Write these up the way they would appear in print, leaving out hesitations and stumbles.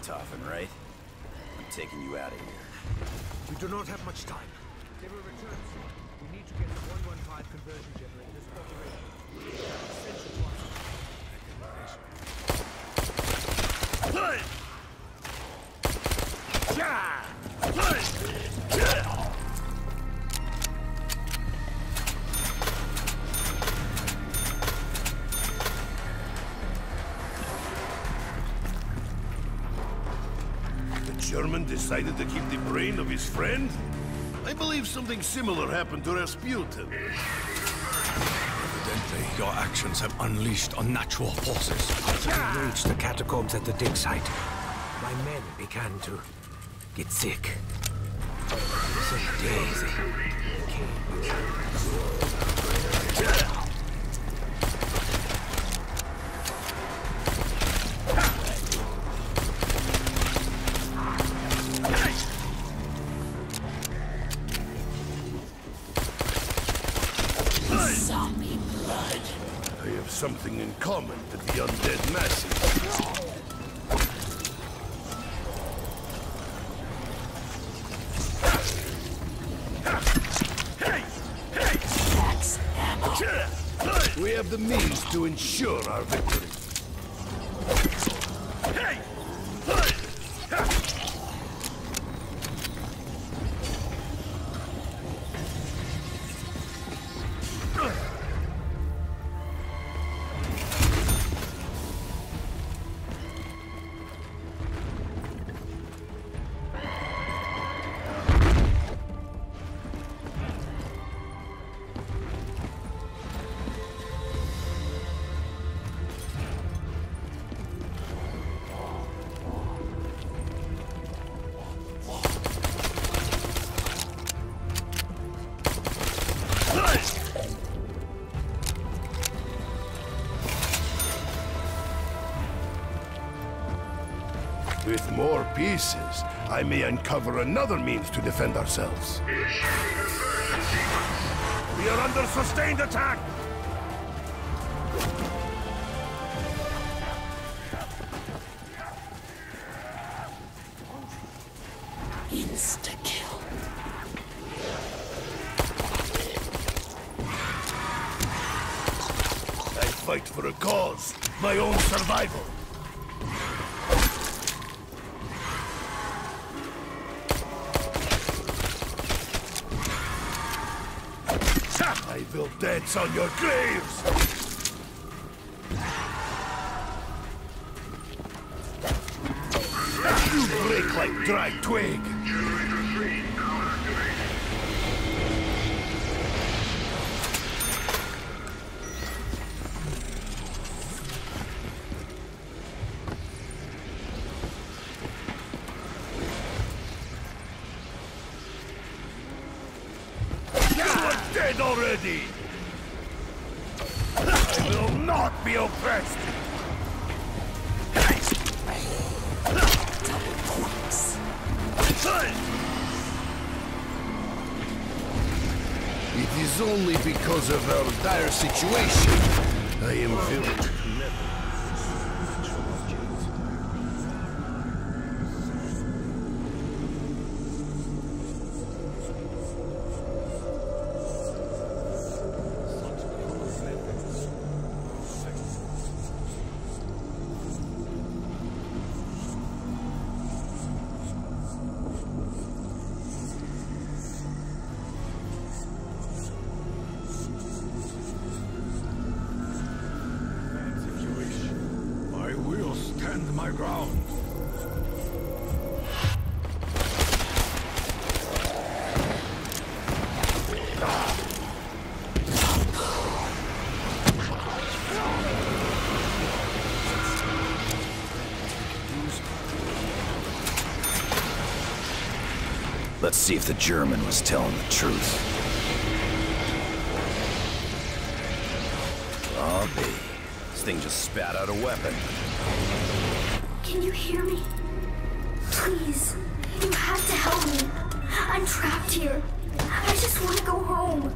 Richthofen, right? I'm taking you out of here. We do not have much time. They will return soon. We need to get the 115 conversion generators operational. Essential to us. German decided to keep the brain of his friend? I believe something similar happened to Rasputin. Evidently, your actions have unleashed unnatural forces. After we reached the catacombs at the dig site, my men began to get sick. Some days they came. Something in common with the undead masses. We have the means to ensure our victory. With more pieces, I may uncover another means to defend ourselves. We are under sustained attack! Insta-kill. I fight for a cause, my own survival. I will dance on your graves! You break like dry twig! Dead already! I will not be oppressed! It is only because of our dire situation I am willing to never. Stand my ground. Let's see if the German was telling the truth. I'll be. This thing just spat out a weapon. Can you hear me? Please, you have to help me. I'm trapped here. I just want to go home.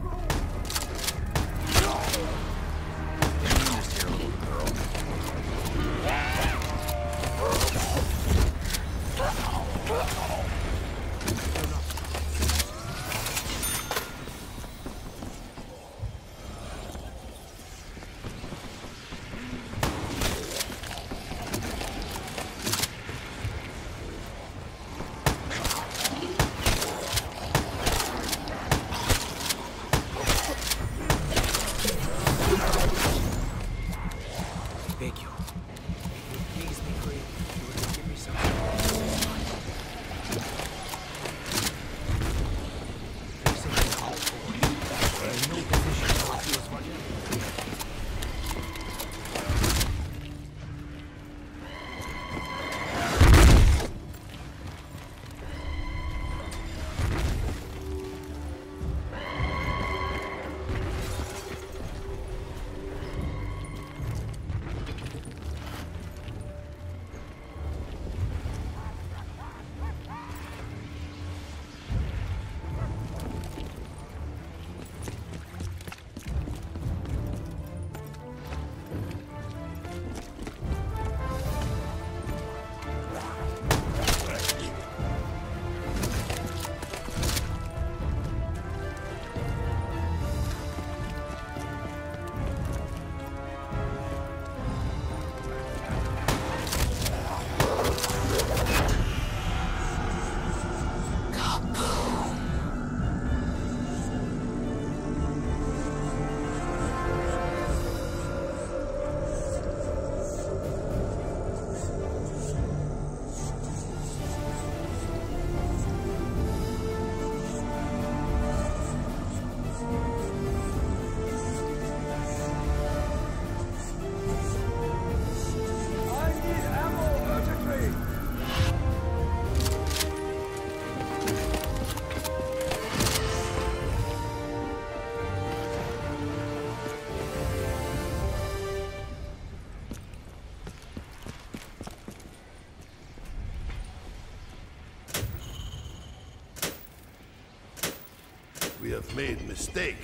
have made mistake.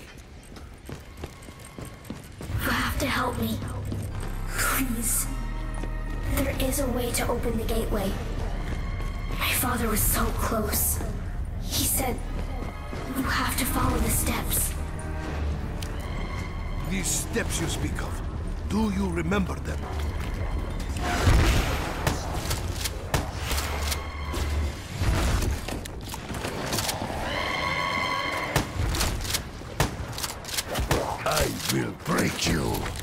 You have to help me. Please. There is a way to open the gateway. My father was so close. He said, you have to follow the steps. These steps you speak of, do you remember them? I will break you.